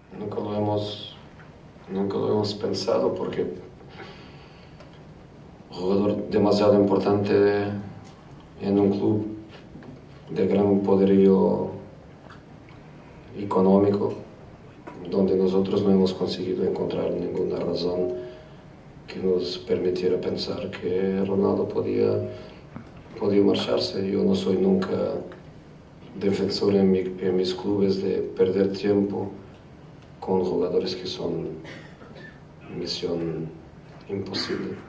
nunca lo hemos pensado porque un jugador demasiado importante en un club de gran poderío económico, donde nosotros no hemos conseguido encontrar ninguna razón que nos permitiera pensar que Ronaldo podía marcharse. Yo no soy nunca defensor en mis clubes de perder tiempo con jugadores que son misión imposible.